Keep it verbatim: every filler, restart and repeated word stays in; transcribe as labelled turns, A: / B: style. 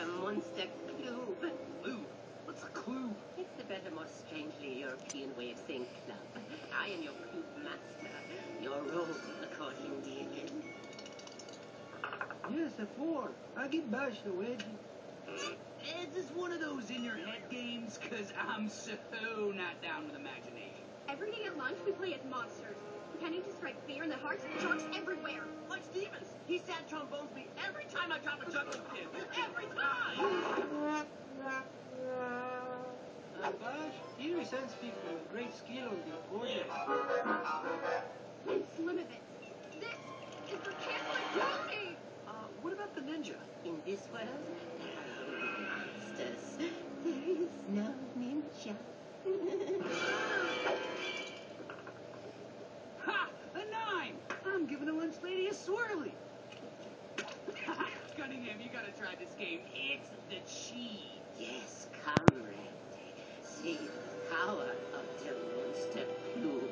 A: Munster Club.
B: Clue? What's a clue?
A: It's the better, more strangely European way of saying club. I am your club master, your rogue, according Deacon.
C: Yes, a four. I get bashed already.
B: Is this one of those in-your-head games? Because I'm so not down with imagination.
D: Every day at lunch, we play as monsters, pretending to strike fear in the hearts of jocks everywhere.
E: Like Stevens. He sad trombones me every time I drop a juggling pin. Every time!
C: Uh, Bash, he resents people with great skill on the accordion.
D: Slim of it. This is for kids like Tony!
E: Uh, what about the ninja?
A: In this world, there are only monsters. There is no ninja.
B: Ha! A nine! I'm giving the lunch lady a swirly. Cunningham, you gotta try this game. It's the cheese.
A: Yes, come, Randy. See the power of the Munster Club.